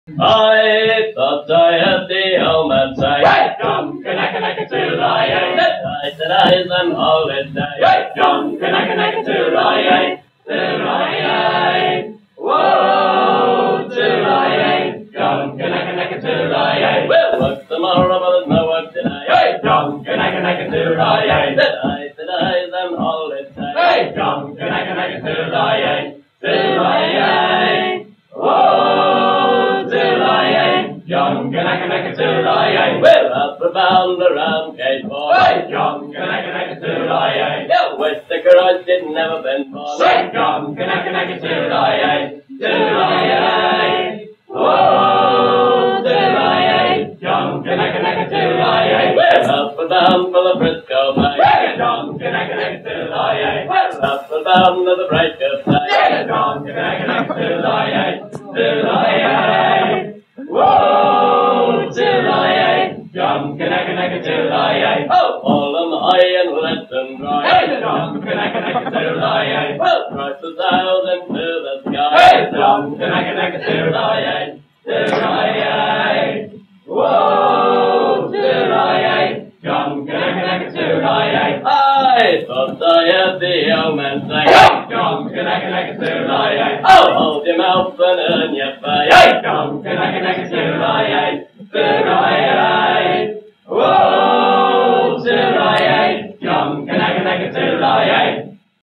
I thought I heard the old man say, Hey, John, Kanaka-naka-toodle-I-ay. I said I's on holiday. Hey, John, Kanaka-naka-toodle-I-ay. Toodle-I-ay. Whoa, toodle-I-ay. John, Kanaka-naka-toodle-I-ay. Well, work tomorrow, but there's no work today. Hey, John, Kanaka-naka-toodle-I-ay. Said I's on holiday. Hey, John, Kanaka-naka-toodle-I-ay. Toodle-I-ay. Whoa, toodle-I-ay. John, Kanaka-naka-toodle-I-ay. Well, up around around Cape Horn. Hey, John, Kanaka-naka-toodle-I-ay. Yeah, West the garage didn't never been born. Hey, John, Kanaka-naka-toodle-I-ay. Toodle-I-ay. Whoa, toodle-I-ay. John, Kanaka-naka-toodle-I-ay. Well, up and down for the Frisco Bay. Hey, John, Kanaka-naka-toodle-I-ay. Well, up and down to the break of day. Hey, John, Kanaka-naka-toodle-I-ay. Toodle-I-ay. Whoa, toodle-I-ay. John, Kanaka-naka-toodle-I-ay. Oh, all them high and let them dry. Hey, John, Kanaka-naka-toodle-I-ay. Well, prices out into the sky. Hey, John, Kanaka-naka-toodle-I-ay. Toodle-I-ay. Whoa, toodle-I-ay. John, Kanaka-naka-toodle-I-ay. I thought I heard the old man say, Hey, John, Kanaka-naka-toodle-I-ay. oh, hold your mouth